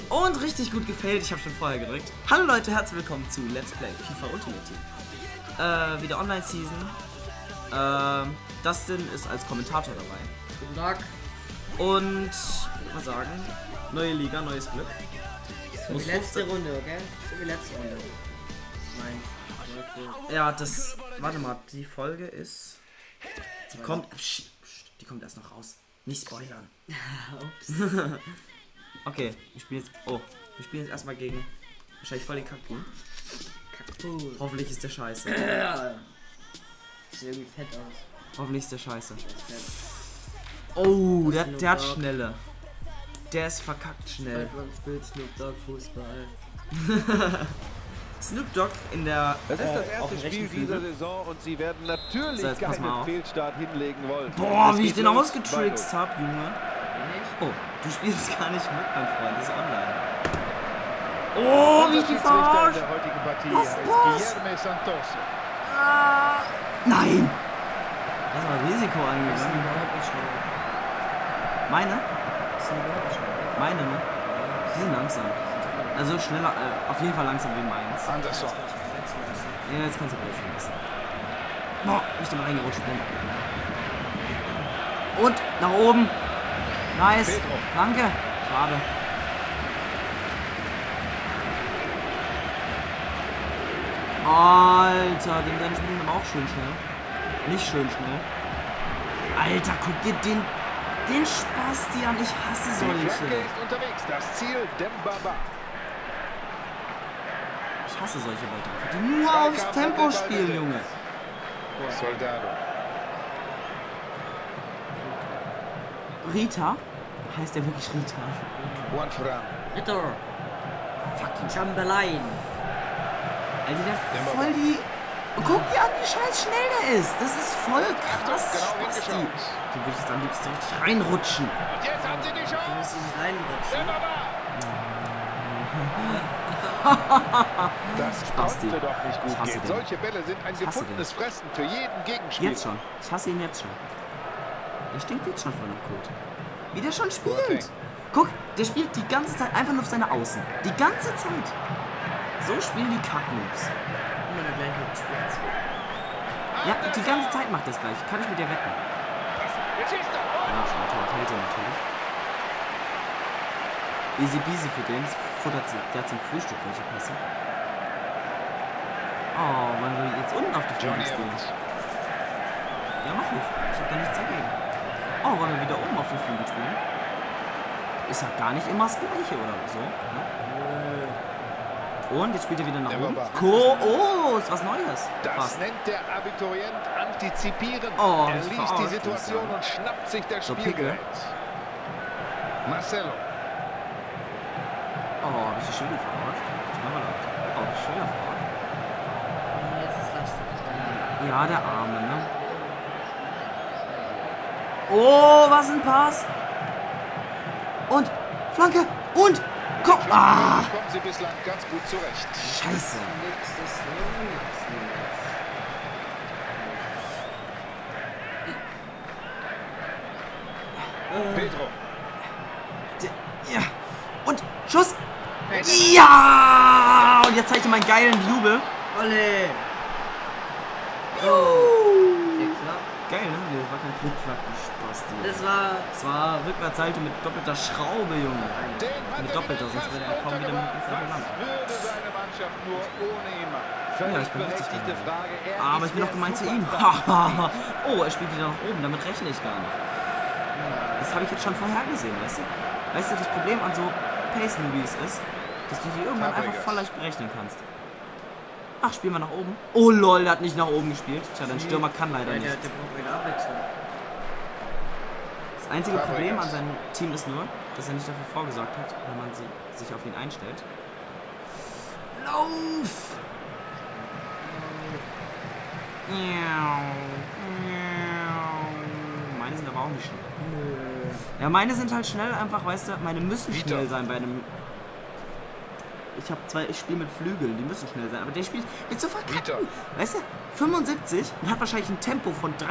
Und richtig gut gefällt. Ich habe schon vorher gedrückt. Hallo Leute, herzlich willkommen zu Let's Play FIFA Ultimate Team. Wieder Online-Season. Dustin ist als Kommentator dabei. Guten Tag. Und ich würde mal sagen, neue Liga, neues Glück. So wie letzte Runde, okay? So wie letzte Runde. Nein. Ja, das. Warte mal, die Folge ist. Die kommt. Die kommt erst noch raus. Nicht spoilern. Ups. Okay, wir spielen jetzt. Oh, wir spielen jetzt erstmal gegen. Wahrscheinlich voll den Kackbuh. Kackbuh. Hoffentlich ist der scheiße. Sieht irgendwie fett aus. Hoffentlich ist der scheiße. Fett. Oh, der hat schnelle. Der ist verkackt schnell. Man spielt Snoop Dogg Fußball. Snoop Dogg in der. Es ist das auf erste dem Spiel rechten dieser Flügel. Saison und sie werden natürlich So, jetzt pass mal keinen auf. Fehlstart hinlegen wollen. Boah, Es wie ich geht den los. ausgetrickst habe, Junge. Oh, du spielst gar nicht mit, mein Freund. Das ist online. Oh, wie ich die Schiedsrichter in verarscht. der heutigen Partie Was, ist was? Guilherme Santos. Nein! Das war Risiko Die sind eingegangen. überhaupt nicht schnell. Meine? Die sind überhaupt nicht schnell. Meine, ne? Die sind langsam. Also schneller, auf jeden Fall langsam wie meins. Anderson. Ja, jetzt kannst du besser lassen. Boah, ich bin reingerutscht bin. Und nach oben. Nice. Pedro. Danke. Schade. Alter, den deine spielen aber auch schön schnell. Nicht schön schnell. Alter, guck dir den Spasti an. Ich hasse Die solche. Flanke ist unterwegs. Das Ziel Dembaba. Ich hasse solche Leute, die nur aufs Tempo spielen, Junge. Soldado. Rita? Heißt der wirklich Rita? Juan Fran. Ritter. Fucking Chamberlain. Alter, der voll die... Guck dir an, wie scheiß schnell der ist. Das ist voll krass, Genau Spasti. hingeschaut. Den würde ich jetzt am liebsten richtig reinrutschen. Und jetzt haben sie die Du Chance. musst ihn reinrutschen. Dembaba. Das Spasti. konnte doch nicht Ich gut hasse gehen. den. Solche Bälle sind ein hasse gefundenes Fressen für jeden Gegenspieler. Jetzt schon. Ich hasse ihn jetzt schon. Der stinkt jetzt schon voll nach Kot. Wie der schon spielt. Boateng. Guck, der spielt die ganze Zeit einfach nur auf seine Außen. Die ganze Zeit. So spielen die Kacknoobs. Immer der gleiche Spitz. Ja, die ganze Zeit macht das gleich. Kann ich mit dir wetten. Jetzt schießt er. Ja, Torwart hält er natürlich. Easy peasy für den. Der hat zum Frühstück welche Pässe. Oh, wollen wir jetzt unten auf die Flügel Johnny spielen? Evans. Ja, mach ich. Ich hab da nichts dagegen. Oh, wollen wir wieder oben auf die Flügel spielen? Ist ja gar nicht immer das Gleiche oder so. Ne? Und jetzt spielt er wieder nach Der oben. war Oh, ist was Neues. Das Fast. nennt der Abiturient antizipieren. Oh, Er ich liest die verarscht, Situation muss ich und schnappt sich das So, Spielgerät. Marcelo. Oh, hab ich die schon wieder verarscht? Tut mir mal leid. Oh, hab ich schon wieder verarscht? Jetzt ist das. Ja, der Arme, ne? Oh, was ein Pass! Und Flanke und komm! Ah! Kommen sie bislang ganz gut zurecht. Scheiße! Nächstes Pedro. Ja! Und Schuss! Ja! Und jetzt zeige ich dir meinen geilen Jubel. Olle. Geil, ne? Nee, das war kein Flickflack, du Spasti. Das war. Das war Rückwärtshalte mit doppelter Schraube, Junge. Den hat Mit er doppelter, wieder sonst würde er fast kaum wieder mit dem untergebracht. Land. Was würde seine Mannschaft nur ohne ihn machen? Ja, Völlig ich bin richtig berechtigte geil. Frage. Er Aber ist ich bin doch der gemeint zu ihm. Superstar. Oh, er spielt wieder nach oben, damit rechne ich gar nicht. Das habe ich jetzt schon vorhergesehen, weißt du? Weißt du, das Problem an so Pace-Movies ist, dass du die irgendwann einfach voll leicht berechnen kannst. Ach, spielen wir nach oben? Oh lol, der hat nicht nach oben gespielt. Tja, dein Stürmer kann leider Der nicht. braucht wieder Abwechslung. Das einzige Problem an seinem Team ist nur, dass er nicht dafür vorgesorgt hat, wenn man sich auf ihn einstellt. Lauf! Meine sind aber auch nicht schnell. Ja, meine sind halt schnell einfach, weißt du, meine müssen schnell sein bei einem... Ich spiele mit Flügeln, die müssen schnell sein, aber der spielt mit so verkacken. Weißt du, 75 und hat wahrscheinlich ein Tempo von 300.000.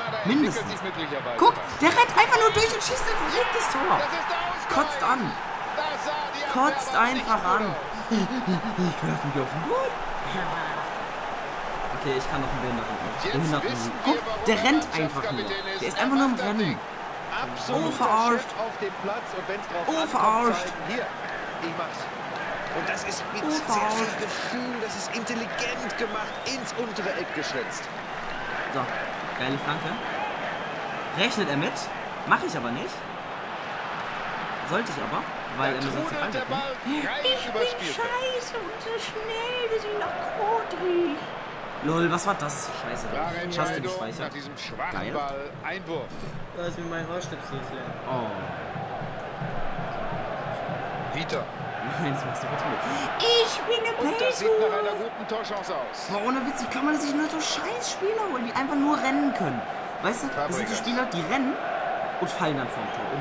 Mindestens. Guck, der rennt einfach nur durch und schießt ein verrücktes Tor. Kotzt an. Kotzt einfach an. Ich werf mich auf den Boden. Okay, ich kann noch einen Behinderten. Guck, der rennt einfach nur. Der ist einfach nur am Rennen. Oh, verarscht. Oh, verarscht. Hier, ich mach's. Und das ist mit sehr viel Gefühl, das ist intelligent gemacht, ins untere Eck geschwitzt. So, geile Flanke. Rechnet er mit? Mache ich aber nicht. Sollte ich aber, weil er mir sonst den Ball wegnimmt. Ich bin Scheiße und so schnell, dass ich nach Kot riech. Lol, was war das? Scheiße. Hast du gespeichert? Nach diesem schwachen Geil. Ball Einwurf. Da ist mir mein Ohrstöpsel leer. Oh. Vita. Nein, das machst du bitte nicht. Ich bin eine Und das sieht nach einer guten Torchance aus. Aber ohne Witz, wie kann man sich nur so scheiß Spieler holen, die einfach nur rennen können? Weißt du, das sind so Spieler, die rennen und fallen dann vom Tor um.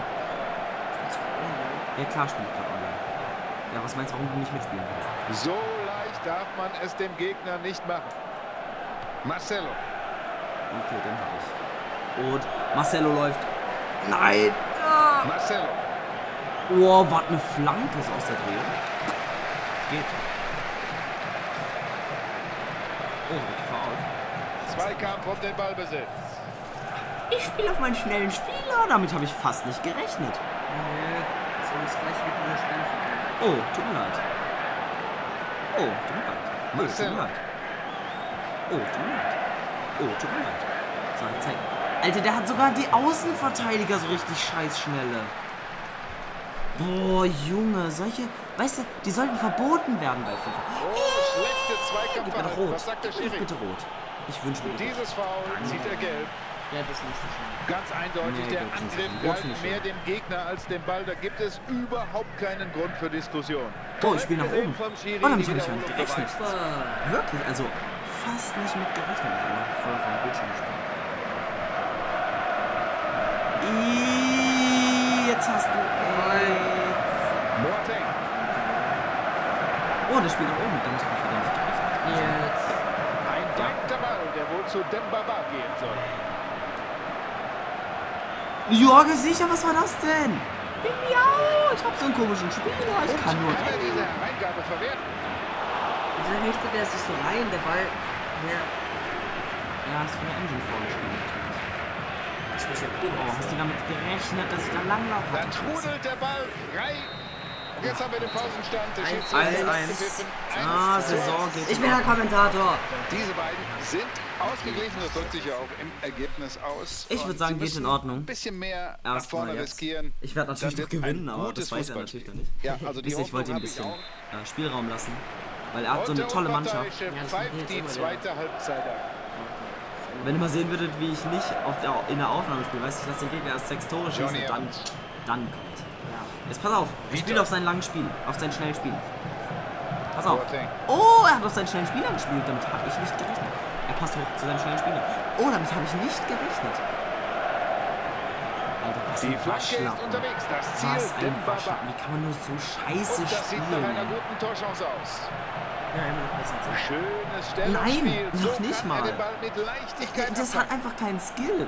Ja klar, spiele ich gerade online. Ja, was meinst du, warum du nicht mitspielen kannst? So leicht darf man es dem Gegner nicht machen. Marcelo. Okay, den habe ich. Und Marcelo läuft. Nein! Ah. Marcelo. Oh, was eine Flanke ist aus der Drehung. Geht. Oh, ich faul. Zweikampf um den Ballbesitz. Ich spiele auf meinen schnellen Spieler. Damit habe ich fast nicht gerechnet. Nee, soll ich gleich mit mir spielen? Oh, tut mir leid. Oh, tut mir leid. Oh, tut mir leid. Oh, tut mir leid. Oh, tut mir leid. So, ich zeig. Alter, der hat sogar die Außenverteidiger so richtig scheiß schnelle. Boah, Junge, solche, weißt du, die sollten verboten werden bei FIFA. Oh, schlechte Gib mir doch Zweikampfverhalten. rot. Was sagt der Gib mir Schiri? bitte rot. Ich wünsche mir Für rot. dieses Foul zieht er gelb. Ja, das ist nicht so schön. Ganz eindeutig, Nee, der das ist Angriff nicht. galt Rot nicht mehr schön. dem Gegner als dem Ball. Da gibt es überhaupt keinen Grund für Diskussion. Oh, ich spiele nach Gesehen oben. vom Schiri, Oh, damit die habe ich ja nicht Wiederholung gerechnet. beweist. Wirklich, also fast nicht mit gerechnet. Ich habe voll vom Bildschirm gespielt. Jetzt hast du... Boateng. Oh, der spielt nach oben. Damit habe ich wieder nicht gerechnet. Jetzt. Ein direkter Ball, der wohl zu Dembaba gehen soll. Jorge, sicher, was war das denn? Ja, ich habe so einen komischen Spieler. Ich kann nur... Kann er diese Hereingabe verwerten? Wieso richtet er sich so rein? Der Ball. Ja. Ja, ist von der Engine vorgeschrieben. Ich muss ja cool Oh, hast du damit gerechnet, dass ich da langlaufe? Dann trudelt der Ball frei. Und jetzt haben wir den Pausenstand. Der 1-1. Ah, Saison geht. Ich bin der Kommentator. Diese beiden sind ausgeglichen. Das drückt sich ja auch im Ergebnis aus. Ich würde sagen, Und sie geht in müssen Ordnung. Ein bisschen mehr nach Erstmal vorne jetzt. riskieren. Ich werde natürlich Dann noch wird ein gewinnen, aber gutes das weiß er Fußballspiel. natürlich noch nicht. Ja, also die Ich wollte ihm ein Hoffnung habe bisschen ich Spielraum lassen, weil er hat so Und eine der tolle Mannschaft. Unparteiische Ja, das pfeift macht die jetzt immer zweite Halbzeit ab. Wenn ihr mal sehen würdet, wie ich nicht in der Aufnahme spiele, weißt du, dass der Gegner erst 6 Tore schießt Johnny und dann kommt. Jetzt pass auf, ich Vita. spiele auf seinen langen Spiel, auf seinen schnellen Spiel. Pass auf. Boateng. Oh, er hat auf seinen schnellen Spieler gespielt, damit habe ich nicht gerechnet. Er passt hoch zu seinem schnellen Spieler. Oh, damit habe ich nicht gerechnet. Alter, was Die ein Flanke ist Waschlappen. unterwegs. Das Ziel Was ein Dembaba. Waschlappen. Wie kann man nur so scheiße Und das sieht nach spielen, einer ey? guten Torchance aus. Ja, immer noch besser als ich. Schönes Stellungsspiel. Nein, noch nicht kann mal. Er den Ball mit Leichtigkeit Das hat abfangen. einfach keinen Skill.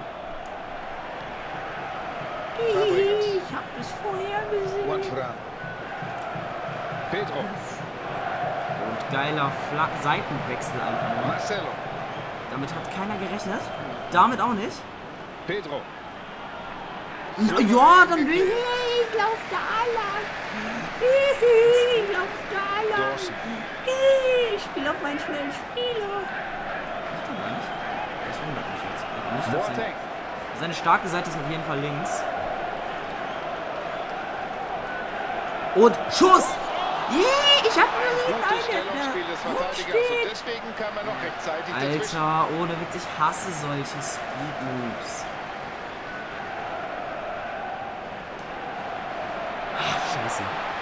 Fabregas. Ich hab das vorher gesehen. Juanfran. Pedro. Und geiler Seitenwechsel einfach nur. Marcelo. Damit hat keiner gerechnet. Damit auch nicht. Pedro. Ja, dann will ich lauf da lang. Ich lauf da lang. Dawson. Ich spiele auf meinen schnellen Spieler. Ich kann gar nicht. Das wundert mich jetzt. Nicht auf Boateng. seine starke Seite ist auf jeden Fall links. Und Schuss! Yeah, ich hab nur die Gutes Beine. Stellungsspiel des Verteidigers und deswegen kam er noch rechtzeitig dazwischen. Alter, ohne Witz, ich hasse solche Speed-Moves. Ach, scheiße.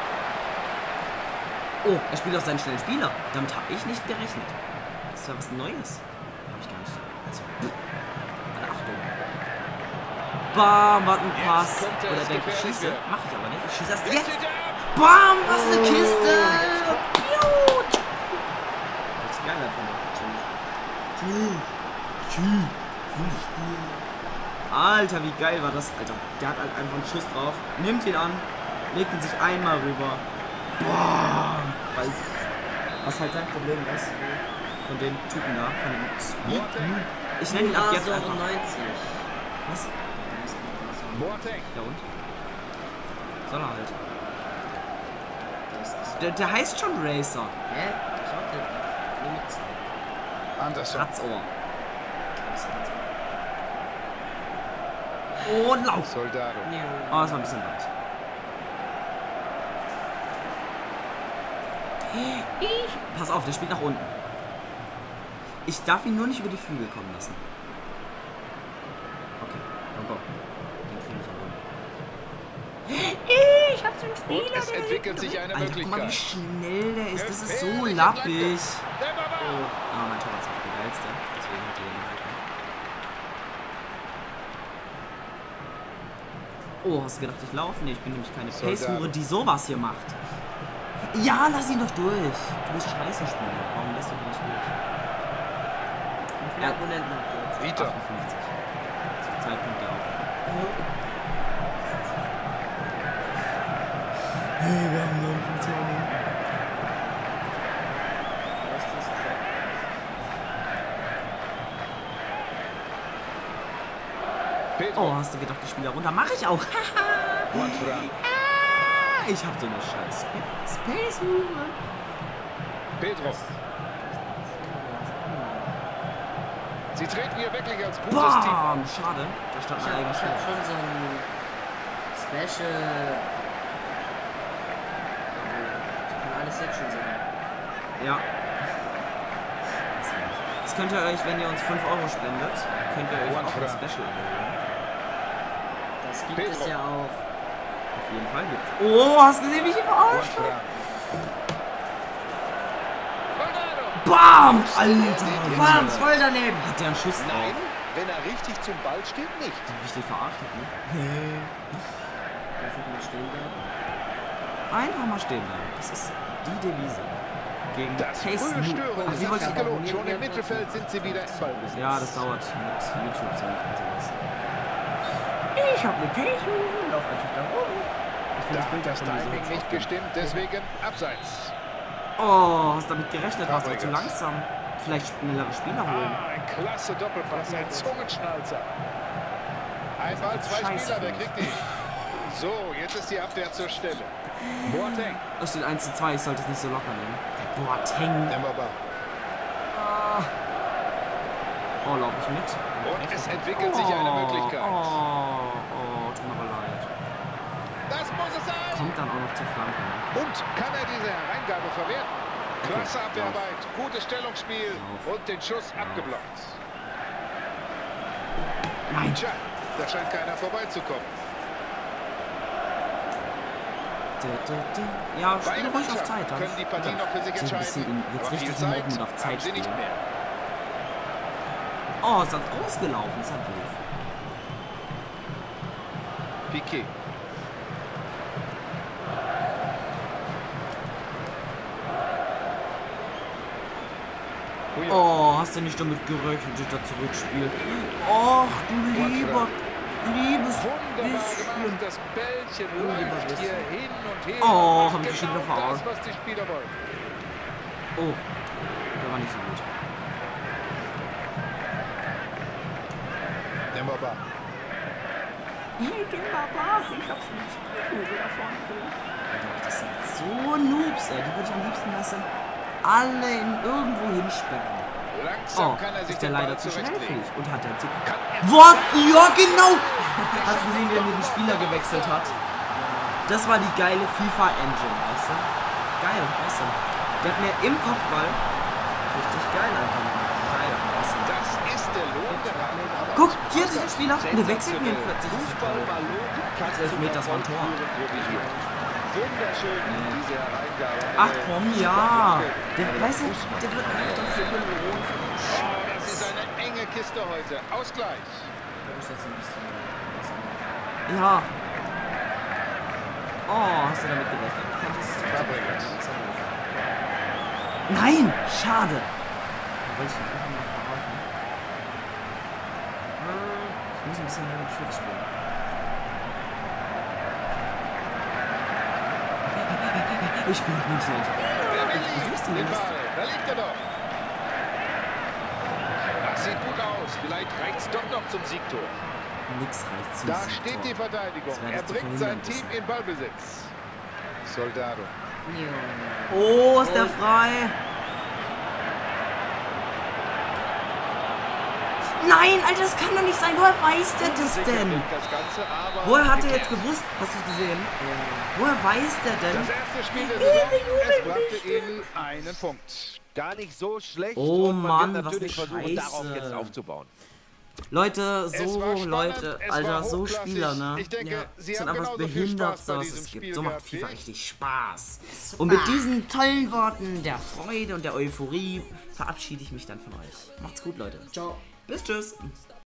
Oh, er spielt auf seinen schnellen Spieler. Damit habe ich nicht gerechnet. Das ist ja was Neues. Habe ich gar nicht. Also, meine Achtung. Bam, was ein Pass. könnte Oder es denke ich gefährlich schieße. werden. Mach ich aber nicht. Ich schieße erst Jetzt jetzt. steht er ab. Bam, was eine Kiste. Piu. Das ist geil einfach mal. Alter, wie geil war das? Alter, der hat halt einfach einen Schuss drauf. Nimmt ihn an. legt ihn sich einmal rüber. Boah. Was halt sein Problem ist, von den Typen da, von den Speed. Ich nenne ihn ab jetzt einfach. 90. Was? Ja und? Soll er halt. Der heißt schon Racer. Hä? Anderson. Ratzohr. Und Lauf. Soldado. Oh, das war ein bisschen weit. Pass auf, der spielt nach unten. Ich darf ihn nur nicht über die Flügel kommen lassen. Okay, komm. Den kriege ich aber. Ich hab so einen Spieler. Es entwickelt sich eine Alter, guck mal, wie Möglichkeit. schnell der ist. Das ist so lappig. Ah, mein Torwart ist auch der geilste. Deswegen hat er den halt. Oh, hast du gedacht, ich laufe? Nee, ich bin nämlich keine Pace-Hure, die sowas hier macht. Ja, lass ihn doch durch. Du bist scheiße Spieler. Warum lässt du ihn nicht durch? Wie viele Abonnenten habt ihr jetzt? Vita. 58. Zum Zeitpunkt der Aufnahme. Hey, wir haben 59 Abonnenten. Oh, hast du gedacht, ich spiele runter? Mach ich auch. Ich hab so eine scheiß Space-Hure. Pedro. Sie treten hier wirklich als gutes Team. Bam! Schade. Da stand Ich eigentlich hab schon so ein Special. Ich kann alles jetzt schon sagen. Ja. Das könnt ihr euch, wenn ihr uns 5 € spendet, könnt ihr euch auch ein Special holen. Das gibt es ja auch. Auf jeden Fall gibt's. Oh, hast du gesehen, wie ich ihn verarscht habe? Bam! Alter! Bam! Voll daneben! Hat der einen Schuss drauf? Nein, wenn er richtig zum Ball steht, nicht. Wie ich den verarscht habe, ne? Einfach mal stehen bleiben. Einfach mal stehen bleiben. Das ist die Devise. Gegen Das Pace frühe Noob. Stören Ach, wie wollte ist ich... gelohnt. Schon im Mittelfeld sind sie wieder im Ballbesitz. Ja, das dauert mit YouTube so und sowas. Ich hab eine Pace und lauf einfach da rum. Ich Da finde hat das davon so Timing nicht gestimmt, deswegen abseits. Oh, hast damit gerechnet, warst du zu Fabregas. langsam. Vielleicht schnellere Spieler holen. Ein klasse Doppelpass, ein Zungenschnalzer. Ein Ball, zwei Scheiße Spieler, wer für mich. kriegt die? So, jetzt ist die Abwehr zur Stelle. Boateng. Es steht 1:2, ich sollte es nicht so locker nehmen. Der Boateng. Dembaba. Oh, laufe ich mit? Und es entwickelt sich eine Möglichkeit. Oh, tut mir aber leid. Das muss es sein. Kommt dann auch noch zur Flanke. Und kann er diese Hereingabe verwerten? Klasse Abwehrarbeit, gutes Stellungsspiel und den Schuss abgeblockt. Nein. Tja, da scheint keiner vorbeizukommen. Ja, spiel Beide ruhig auf Mannschaften Zeit. können die Partie noch für sich So ein bisschen entscheiden. jetzt Aber richtig viel mobben und auf haben Zeit sie nicht spielen. mehr. Oh, ist das ausgelaufen, ist ja doof. Piqué. Oh, hast du nicht damit gerechnet, dass er zurückspielt? Och, du liebes Wunderbar bisschen. gemacht, das Bällchen läuft hier hin und her. Oh, Macht hab ich schon wieder genau verarscht. das, was die Spieler wollen. Oh, der war nicht so gut. Dembaba. Hey, Papa, ich hab's nicht da vorne. Das sind so Noobs, ey. Die würde ich am liebsten lassen. Alle irgendwo hinsperren. Langsam Oh, kann er sich ist der den Ball leider zu schnell für zurechtlegen. mich. Und hat der zu... Kann er What? Ja, genau! Hast du gesehen, wie er mit dem Spieler gewechselt hat? Das war die geile FIFA-Engine, weißt du? Geil, weißt du? Der hat mir im Kopfball richtig geil einfach. Geil, weißt du? Das ist der Lohn der Arbeit. Guck, hier ist der Spieler. Und der wechselt mir plötzlich. Fußball Malogen kann Das Elfmeter, das war ein Tor. Wunderschön, diese Hereingabe. Ach komm, ja. Der, weißt du, der wird einfach dafür belohnt. Oh, das ist eine enge Kiste heute. Ausgleich. Ja. Oh, hast du damit gerechnet? Fabregas. Nein, schade. Da wollte ich ihn einfach mal verraten. Ich muss ein bisschen mehr mit Schutz spielen. Ich bin München. Ich versuch's zumindest. Da liegt er doch. Das sieht gut aus. Vielleicht reicht's doch noch zum Siegtor. Nix reicht zum Da Siegtor. steht die Verteidigung. Das Er zu bringt sein verhindern Team wissen. in Ballbesitz. Soldado. Oh, ist der frei? Nein, Alter, das kann doch nicht sein. Woher weiß der das denn? Das Ganze, aber Woher hat er geklärt. jetzt gewusst? Hast du es gesehen? Woher weiß der denn? Das erste Spiel der Saison, es brachte ihm einen Punkt. Gar nicht so schlecht. Oh und man Mann, wird was natürlich eine versuchen, darauf Scheiße. jetzt aufzubauen. Leute, Es war so spannend, Leute, es Alter, war so hochklassig. Spieler, ne? Ich denke, Sie sind haben einfach genauso viel behindert, Spaß bei was diesem es gibt. Spiel So macht gehabt wie FIFA ich. richtig Spaß. Und mit diesen tollen Worten der Freude und der Euphorie verabschiede ich mich dann von euch. Macht's gut, Leute. Ciao. Bis tschüss.